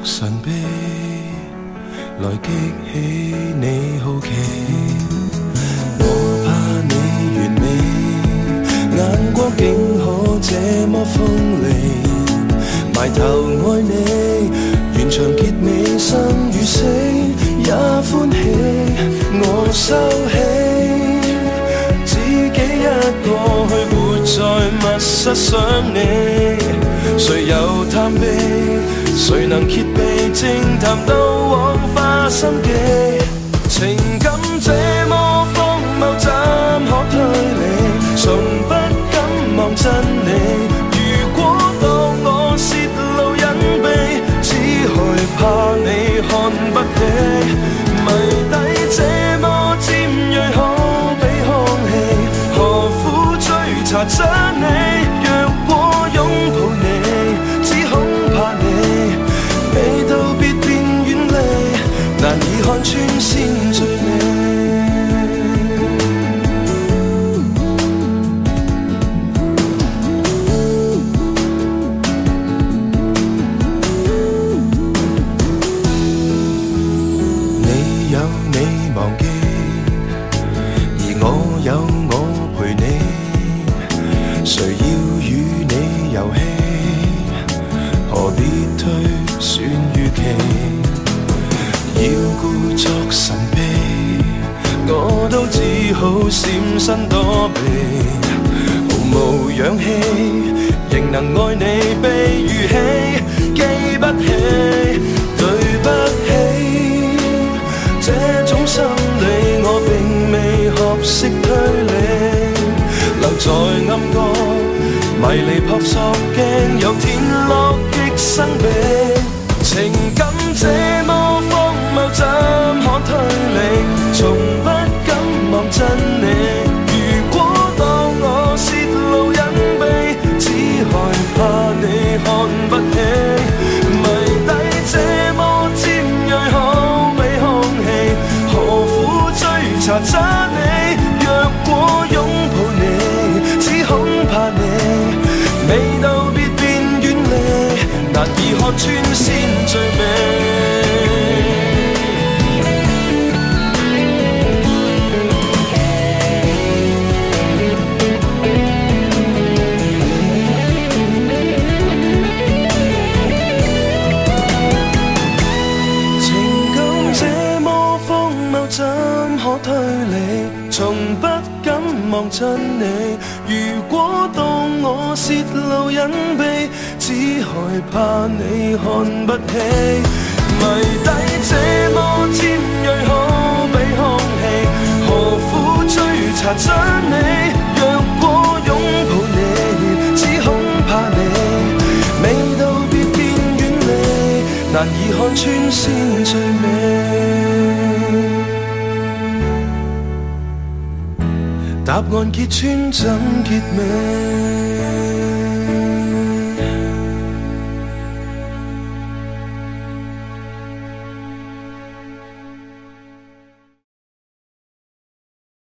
神秘，來激起你好奇。我怕你完美，眼光竟可這麼鋒利，埋頭愛你，完場結尾，生與死也歡喜。我收起自己一個去活在密室想你，誰有探秘，誰能揭秘，正談到往花心機。情感這麼荒謬，怎可推理？從不敢望真你。如果當我泄露隱秘，只害怕你看不起。謎底這麼尖銳，可比空氣，何苦追查真你？若果擁抱你，只恐怕你未到別便遠離，難以看穿先最美。你有你忘記，而我有我陪你，誰要與你遊戲？何必推算預期？要故作神秘，我都只好閃身躲避，毫無氧氣，仍能愛你被遺棄，記不起，對不起，這種心理我並未學識推理，留在暗角，迷離撲朔鏡，有天樂極生悲。情感這麼荒謬，怎可推理？從不敢望真你。如果當我泄露隱秘，只害怕你看不起。謎底這麼尖銳，可比空氣，何苦追查真你？若果擁抱你，只恐怕你未到別便遠離，難以看穿先最美。情感這麼荒謬，怎可推理？從不敢望真你。如果當我泄露隱秘，只害怕你看不起。謎底這麼尖銳，可比空氣，何苦追查真你？若果擁抱你，只恐怕你未到別便遠離，難以看穿先最美。答案揭穿怎結尾？